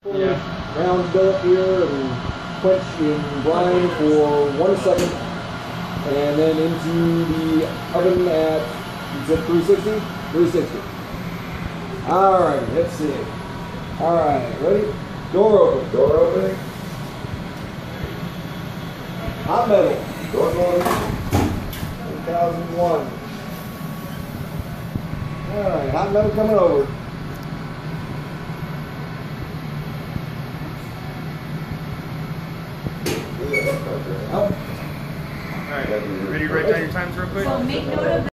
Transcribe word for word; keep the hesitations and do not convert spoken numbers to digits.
Yeah. Round billet here and quench in brine for one second, and then into the oven at, is it three sixty? three sixty. All right, let's see. All right, ready? Door open. Door opening. Hot metal. Door closing. two thousand one. All right, hot metal coming over. Yeah, okay. Up. All right, ready to write down your times real quick? So make note of